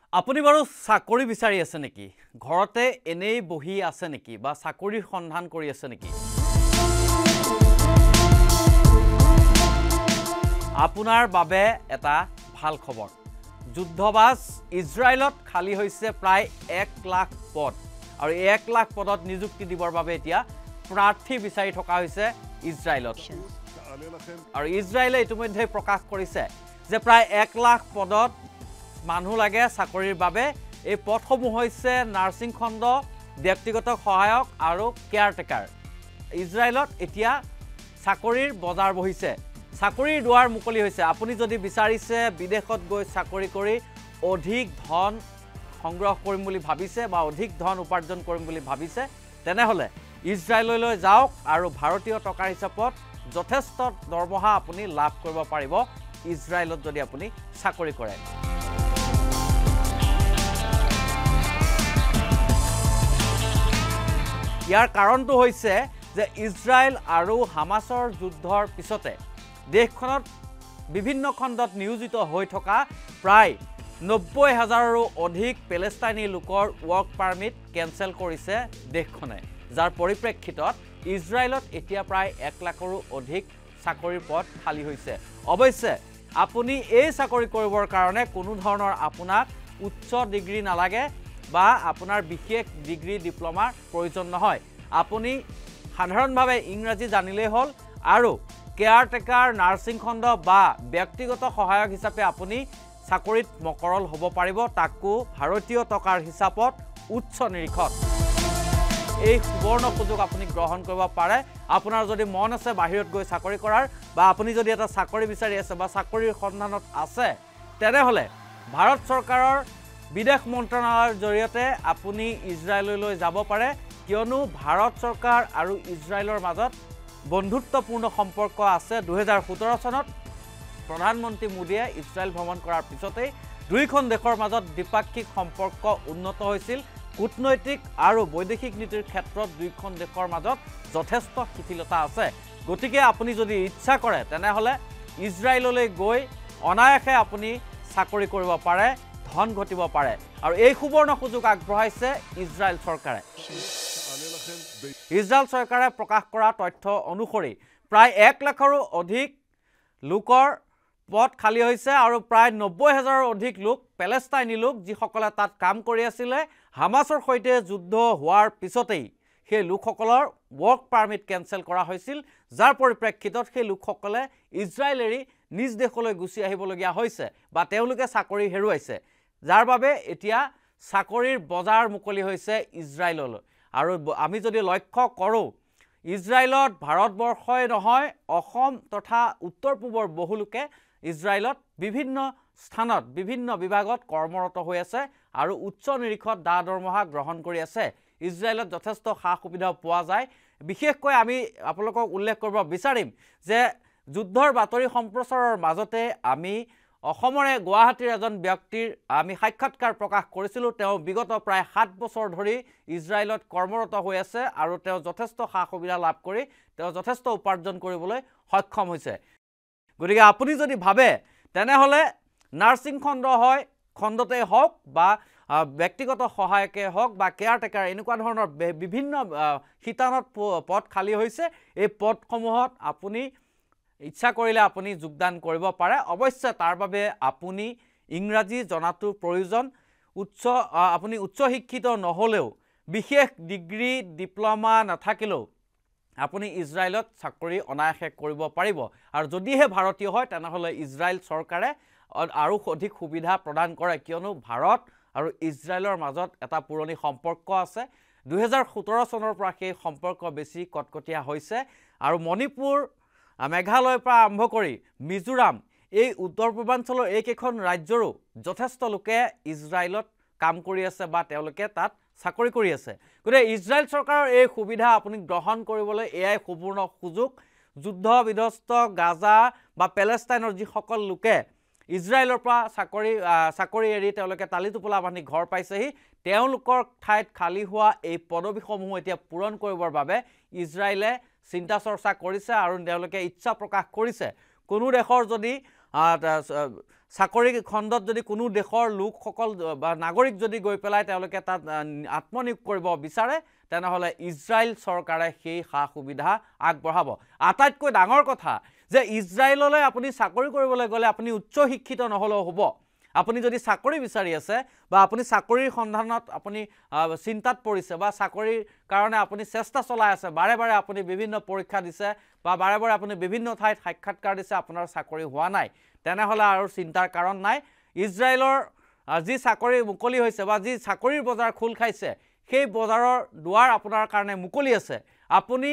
আপুনি বাৰু চাকৰি বিচাৰি আছে নেকি? ঘৰতে এনেই বহি আছে নেকি বা চাকৰিৰ সন্ধান কৰি আছে নেকি? আপোনাৰ বাবে এটা ভাল খবৰ। যুদ্ধবাজ ইজৰাইলত খালী হৈছে প্ৰায় 1 লাখ পদ আৰু 1 লাখ পদত নিযুক্তি দিবৰ বাবে এতিয়া প্ৰাৰ্থী বিচাৰি থকা হৈছে ইজৰাইলত। আৰু ইজৰাইলে ইতিমধ্যে প্ৰকাশ কৰিছে যে প্ৰায় 1 লাখ পদত মানুহ লাগে চাকৰিৰ বাবে। এই পদসমূহ হৈছে নাৰ্ছিং খণ্ড, ব্যক্তিগত সহায়ক আৰু কেয়াৰটেকাৰ। ইজৰাইলত এতিয়া চাকৰিৰ বজাৰ বহিছে, চাকৰিৰ দুৱাৰ মুকলি হৈছে। আপুনি যদি বিচাৰিছে বিদেশত গৈ চাকৰি কৰি অধিক ধন সংগ্ৰহ কৰিম বুলি ভাবিছে বা অধিক ধন উপাৰ্জন কৰিম বুলি ভাবিছে, তেনেহ'লে ইজৰাইললৈ যাওক আৰু ভাৰতীয় টকাৰ হিচাপত যথেষ্ট দৰমহা আপুনি লাভ কৰিব পাৰিব ইজৰাইলত যদি আপুনি চাকৰি কৰে। ইয়াৰ কাৰণটো হৈছে যে ইজৰাইল আৰু হামাছৰ যুদ্ধৰ পিছতে দেশখনত বিভিন্ন খণ্ডত নিয়োজিত হৈ থকা প্ৰায় 90,000ৰো অধিক পেলেষ্টাইনী লোকৰ ৱৰ্ক পাৰমিট কেঞ্চেল কৰিছে দেশখনে, যাৰ পৰিপ্ৰেক্ষিতত ইজৰাইলত এতিয়া প্ৰায় 1 লাখৰো অধিক চাকৰিৰ পদ খালী হৈছে। অৱশ্যে আপুনি এই চাকৰি কৰিবৰ কাৰণে কোনো ধৰণৰ আপোনাক উচ্চ ডিগ্ৰী নালাগে বা আপোনাৰ বিশেষ ডিগ্ৰী ডিপ্ল'মাৰ প্ৰয়োজন নহয়। আপুনি সাধাৰণভাৱে ইংৰাজী জানিলেই হ'ল আৰু কেয়াৰটেকাৰ, নাৰ্ছিং খণ্ড বা ব্যক্তিগত সহায়ক হিচাপে আপুনি চাকৰিত মকৰল হ'ব পাৰিব, তাকো ভাৰতীয় টকাৰ হিচাপত উচ্চ নিৰিখত। এই সুবৰ্ণ সুযোগ আপুনি গ্ৰহণ কৰিব পাৰে। আপোনাৰ যদি মন আছে বাহিৰত গৈ চাকৰি কৰাৰ বা আপুনি যদি এটা চাকৰি বিচাৰি আছে বা চাকৰিৰ সন্ধানত আছে, তেনেহ'লে ভাৰত চৰকাৰৰ বিদেশ মন্ত্ৰণালয়ৰ জৰিয়তে আপুনি ইজৰাইললৈ যাব পাৰে, কিয়নো ভাৰত চৰকাৰ আৰু ইজৰাইলৰ মাজত বন্ধুত্বপূৰ্ণ সম্পৰ্ক আছে। 2017 চনত প্ৰধানমন্ত্ৰী মোদীয়ে ইজৰাইল ভ্ৰমণ কৰাৰ পিছতেই দুয়োখন দেশৰ মাজত দ্বিপাক্ষিক সম্পৰ্ক উন্নত হৈছিল। কূটনৈতিক আৰু বৈদেশিক নীতিৰ ক্ষেত্ৰত দুয়োখন দেশৰ মাজত যথেষ্ট শিথিলতা আছে। গতিকে আপুনি যদি ইচ্ছা কৰে তেনেহ'লে ইজৰাইললৈ গৈ অনায়াসে আপুনি চাকৰি কৰিব পাৰে, ধন ঘটিব পাৰে। আৰু এই সুবৰ্ণ সুযোগ আগবঢ়াইছে ইজৰাইল চৰকাৰে। ইজৰাইল চৰকাৰে প্ৰকাশ কৰা তথ্য অনুসৰি প্ৰায় 1 লাখৰো অধিক লোকৰ পদ খালী হৈছে আৰু প্ৰায় 90,000ৰো অধিক লোক পেলেষ্টাইনী লোক, যিসকলে তাত কাম কৰি আছিলে। হামাছৰ সৈতে যুদ্ধ হোৱাৰ পিছতেই সেই লোকসকলৰ ৱৰ্ক পাৰমিট কেঞ্চেল কৰা হৈছিল, যাৰ পৰিপ্ৰেক্ষিতত সেই লোকসকলে ইজৰাইল এৰি নিজ দেশলৈ গুচি আহিবলগীয়া হৈছে বা তেওঁলোকে চাকৰি হেৰুৱাইছে, যাৰ বাবে এতিয়া চাকৰিৰ বজাৰ মুকলি হৈছে ইজৰাইললৈ। আৰু আমি যদি লক্ষ্য কৰোঁ, ইজৰাইলত ভাৰতবৰ্ষই নহয়, অসম তথা উত্তৰ পূবৰ বহু লোকে ইজৰাইলত বিভিন্ন স্থানত বিভিন্ন বিভাগত কৰ্মৰত হৈ আছে আৰু উচ্চ নিৰিখত দৰমহা গ্ৰহণ কৰি আছে। ইজৰাইলত যথেষ্ট সা সুবিধাও পোৱা যায়। বিশেষকৈ আমি আপোনালোকক উল্লেখ কৰিব বিচাৰিম যে যুদ্ধৰ বাতৰি সম্প্ৰচাৰৰ মাজতে আমি অসমৰে গুৱাহাটীৰ এজন ব্যক্তিৰ আমি সাক্ষাৎকাৰ প্ৰকাশ কৰিছিলোঁ। তেওঁ বিগত প্ৰায় 7 বছৰ ধৰি ইজৰাইলত কৰ্মৰত হৈ আছে আৰু তেওঁ যথেষ্ট সা সুবিধা লাভ কৰি তেওঁ যথেষ্ট উপাৰ্জন কৰিবলৈ সক্ষম হৈছে। গতিকে আপুনি যদি ভাবে তেনেহ'লে নাৰ্ছিং খণ্ডতেই হওক বা ব্যক্তিগত সহায়কে হওক বা কেয়াৰটেকাৰ, এনেকুৱা ধৰণৰ বিভিন্ন শিতানত পদ খালী হৈছে। এই পদসমূহত আপুনি ইচ্ছা কৰিলে আপুনি যোগদান কৰিব পাৰে। অৱশ্যে তাৰ বাবে আপুনি ইংৰাজী জনাটো প্ৰয়োজন। আপুনি উচ্চ শিক্ষিত নহ'লেও, বিশেষ ডিগ্ৰী ডিপ্ল'মা নাথাকিলেও আপুনি ইজৰাইলত চাকৰি অনায়াসে কৰিব পাৰিব। আৰু যদিহে ভাৰতীয় হয় তেনেহ'লে ইজৰাইল চৰকাৰে আৰু অধিক সুবিধা প্ৰদান কৰে, কিয়নো ভাৰত আৰু ইজৰাইলৰ মাজত এটা পুৰণি সম্পৰ্ক আছে। 2017 চনৰ পৰা সেই সম্পৰ্ক বেছি কটকটীয়া হৈছে আৰু মণিপুৰ, মেঘালয়ৰ পৰা আৰম্ভ কৰি মিজোৰাম, এই উত্তৰ পূৰ্বাঞ্চলৰ এইকেইখন ৰাজ্যৰো যথেষ্ট লোকে ইজৰাইলত কাম কৰি আছে বা তেওঁলোকে তাত চাকৰি কৰি আছে। গতিকে ইজৰাইল চৰকাৰৰ এই সুবিধা আপুনি গ্ৰহণ কৰিবলৈ এয়াই সুবৰ্ণ সুযোগ। যুদ্ধ বিধ্বস্ত গাজা বা পেলেষ্টাইনৰ যিসকল লোকে ইজৰাইলৰ পৰা চাকৰি এৰি তেওঁলোকে টালি টোপোলা বান্ধি ঘৰ পাইছেহি, তেওঁলোকৰ ঠাইত খালী হোৱা এই পদবীসমূহ এতিয়া পূৰণ কৰিবৰ বাবে ইজৰাইলে চিন্তা চৰ্চা কৰিছে আৰু তেওঁলোকে ইচ্ছা প্ৰকাশ কৰিছে কোনো দেশৰ যদি চাকৰি খণ্ডত যদি কোনো দেশৰ লোকসকল বা নাগৰিক যদি গৈ পেলাই তেওঁলোকে তাত আত্মনিয়োগ কৰিব বিচাৰে তেনেহ'লে ইজৰাইল চৰকাৰে সেই সা সুবিধা আগবঢ়াব আটাইতকৈ ডাঙৰ কথা যে ইজৰাইললৈ আপুনি চাকৰি কৰিবলৈ গ'লে আপুনি উচ্চ শিক্ষিত নহ'লেও হ'ব আপুনি যদি চাকৰি বিচাৰি আছে বা আপুনি চাকৰিৰ সন্ধানত আপুনি চিন্তাত পৰিছে বা চাকৰিৰ কাৰণে আপুনি চেষ্টা চলাই আছে বাৰে বাৰে আপুনি বিভিন্ন পৰীক্ষা দিছে বা বাৰে বাৰে আপুনি বিভিন্ন ঠাইত সাক্ষাৎকাৰ দিছে আপোনাৰ চাকৰি হোৱা নাই তেনেহ'লে আৰু চিন্তাৰ কাৰণ নাই ইজৰাইলৰ যি চাকৰি মুকলি হৈছে বা যি চাকৰিৰ বজাৰ খোল খাইছে সেই বজাৰৰ দুৱাৰ আপোনাৰ কাৰণে মুকলি আছে আপুনি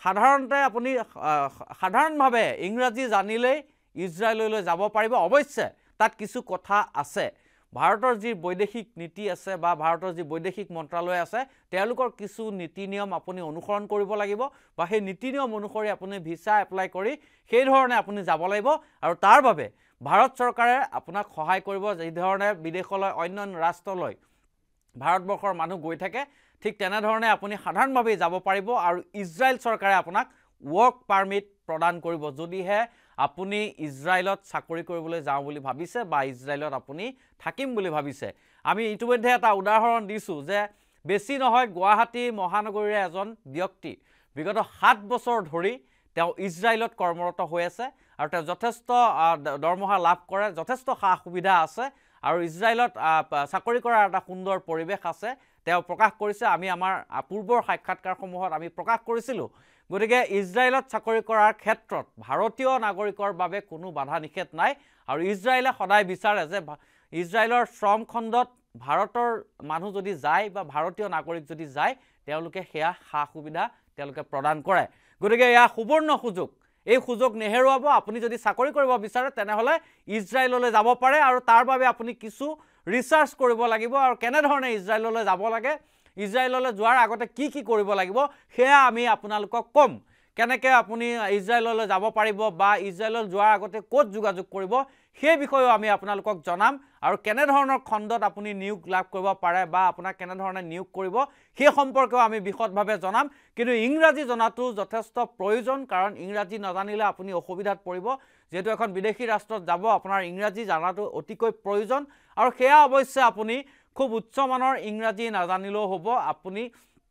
সাধাৰণভাৱে ইংৰাজী জানিলেই ইজৰাইললৈ যাব পাৰিব অৱশ্যে তাত কিছু কথা আছে ভাৰতৰ যি বৈদেশিক নীতি আছে বা ভাৰতৰ যি বৈদেশিক মন্ত্ৰালয় আছে তেওঁলোকৰ কিছু নীতি নিয়ম আপুনি অনুসৰণ কৰিব লাগিব বা সেই নীতি নিয়ম অনুসৰি আপুনি ভিসা এপ্লাই কৰি সেই ধৰণে আপুনি যাব লাগিব আৰু তাৰ বাবে ভাৰত চৰকাৰে আপোনাক সহায় কৰিব যি ধৰণে বিদেশলৈ অন্য ৰাষ্ট্ৰলৈ ভাৰতবৰ্ষৰ মানুহ গৈ থাকে ঠিক তেনে ধৰণে আপুনি সাধাৰণভাৱে যাব পাৰিব আৰু ইজৰাইল চৰকাৰে আপোনাক ৱৰ্ক পাৰমিট প্ৰদান কৰিব যদিহে আপুনি ইজৰাইলত চাকৰি কৰিবলৈ যাওঁ বুলি ভাবিছে বা ইজৰাইলত আপুনি থাকিম বুলি ভাবিছে আমি ইতিমধ্যে এটা উদাহৰণ দিছো যে বেছি নহয় গুৱাহাটী মহানগৰীৰ এজন ব্যক্তি বিগত 7 বছৰ ধৰি তেওঁ ইজৰাইলত কৰ্মৰত হৈ আছে আৰু তেওঁ যথেষ্ট দৰমহা লাভ কৰে যথেষ্ট সা সুবিধা আছে আৰু ইজৰাইলত চাকৰি কৰাৰ এটা সুন্দৰ পৰিৱেশ আছে তেওঁ প্ৰকাশ কৰিছে আমি আমাৰ পূৰ্বৰ সাক্ষাৎকাৰসমূহত আমি প্ৰকাশ কৰিছিলো গতিকে ইজৰাইলত চাকৰি কৰাৰ ক্ষেত্ৰত ভাৰতীয় নাগৰিকৰ বাবে কোনো বাধা নিষেধ নাই আৰু ইজৰাইলে সদায় বিচাৰে যে ইজৰাইলৰ শ্ৰম খণ্ডত ভাৰতৰ মানুহ যদি যায় বা ভাৰতীয় নাগৰিক যদি যায় তেওঁলোকে সেয়া সা সুবিধা তেওঁলোকে প্ৰদান কৰে গতিকে এয়া সুবৰ্ণ সুযোগ এই সুযোগ নেহেৰুৱাব আপুনি যদি চাকৰি কৰিব বিচাৰে তেনেহ'লে ইজৰাইললৈ যাব পাৰে আৰু তাৰ বাবে আপুনি কিছু ৰিচাৰ্চ কৰিব লাগিব আৰু কেনে ধৰণে ইজৰাইললৈ যাব লাগে ইজৰাইললৈ যোৱাৰ আগতে কি কি কৰিব লাগিব সেয়া আমি আপোনালোকক কম কেনেকৈ আপুনি ইজৰাইললৈ যাব পাৰিব বা ইজৰাইললৈ যোৱাৰ আগতে ক'ত যোগাযোগ কৰিব সেই বিষয়েও আমি আপোনালোকক জনাম আৰু কেনে ধৰণৰ খণ্ডত আপুনি নিয়োগ লাভ কৰিব পাৰে বা আপোনাক কেনে ধৰণে নিয়োগ কৰিব সেই সম্পৰ্কেও আমি বিশদভাৱে জনাম কিন্তু ইংৰাজী জনাটো যথেষ্ট প্ৰয়োজন কাৰণ ইংৰাজী নাজানিলে আপুনি অসুবিধাত পৰিব যেহেতু এখন বিদেশী ৰাষ্ট্ৰত যাব আপোনাৰ ইংৰাজী জানাটো অতিকৈ প্ৰয়োজন আৰু সেয়া অৱশ্যে আপুনি খুব উচ্চমানৰ ইংৰাজী নাজানিলেও হ'ব আপুনি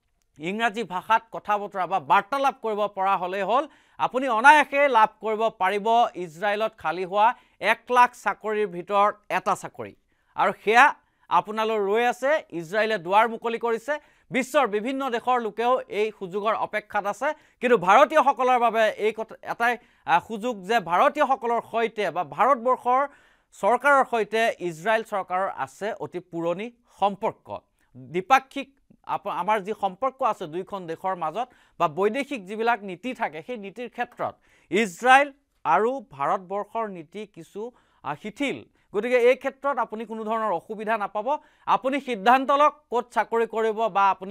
ইংৰাজী ভাষাত কথা বতৰা বা বাৰ্তালাপ কৰিব পৰা হ'লে হ'ল আপুনি অনায়াসে লাভ কৰিব পাৰিব ইজৰাইলত খালি হোৱা 1 লাখ চাকৰিৰ ভিতৰত এটা চাকৰি আৰু সেয়া আপোনালৈ ৰৈ আছে ইজৰাইলে দুৱাৰ মুকলি কৰিছে বিশ্বৰ বিভিন্ন দেশৰ লোকেও এই সুযোগৰ অপেক্ষাত আছে কিন্তু ভাৰতীয়সকলৰ বাবে এই এটাই সুযোগ যে ভাৰতীয়সকলৰ সৈতে বা ভাৰতবৰ্ষৰ চৰকাৰৰ সৈতে ইজৰাইল চৰকাৰৰ আছে অতি পুৰণি সম্পৰ্ক দ্বিপাক্ষিক আমাৰ যি সম্পৰ্ক আছে দুইখন দেশৰ মাজত বা বৈদেশিক যিবিলাক নীতি থাকে সেই নীতিৰ ক্ষেত্ৰত ইজৰাইল আৰু ভাৰতবৰ্ষৰ নীতি কিছু শিথিল গতিকে এই ক্ষেত্ৰত আপুনি কোনো ধৰণৰ অসুবিধা নাপাব আপুনি সিদ্ধান্ত লওক ক'ত চাকৰি কৰিব বা আপুনি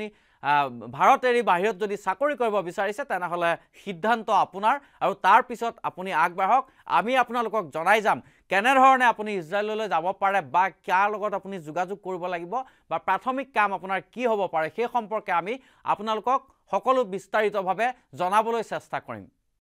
ভাৰত এৰি বাহিৰত যদি চাকৰি কৰিব বিচাৰিছে তেনেহ'লে সিদ্ধান্ত আপোনাৰ আৰু তাৰ পিছত আপুনি আগবাঢ়ক আমি আপোনালোকক জনাই যাম কেনে ধৰণে আপুনি ইজৰাইললৈ যাব পাৰে বা কিয়াৰ লগত আপুনি যোগাযোগ কৰিব লাগিব বা প্ৰাথমিক কাম আপোনাৰ কি হ'ব পাৰে সেই সম্পৰ্কে আমি আপোনালোকক সকলো বিস্তাৰিতভাৱে জনাবলৈ চেষ্টা কৰিম